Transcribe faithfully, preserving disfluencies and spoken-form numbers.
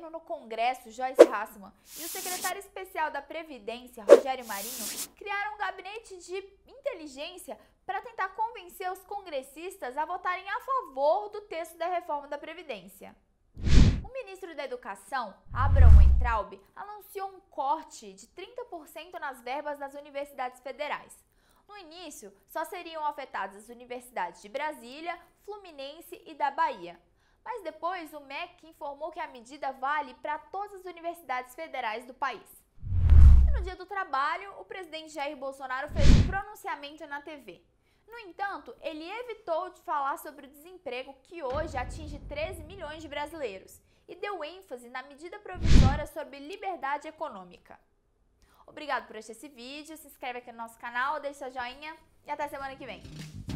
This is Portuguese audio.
governo no Congresso, Joyce Hasselmann, e o secretário especial da Previdência, Rogério Marinho, criaram um gabinete de inteligência para tentar convencer os congressistas a votarem a favor do texto da reforma da Previdência. O ministro da Educação, Abraham Weintraub, anunciou um corte de trinta por cento nas verbas das universidades federais. No início, só seriam afetadas as universidades de Brasília, Fluminense e da Bahia. Mas depois, o M E C informou que a medida vale para todas as universidades federais do país. E no Dia do Trabalho, o presidente Jair Bolsonaro fez um pronunciamento na T V. No entanto, ele evitou de falar sobre o desemprego, que hoje atinge treze milhões de brasileiros, e deu ênfase na medida provisória sobre liberdade econômica. Obrigado por assistir esse vídeo, se inscreve aqui no nosso canal, deixa seu joinha e até semana que vem.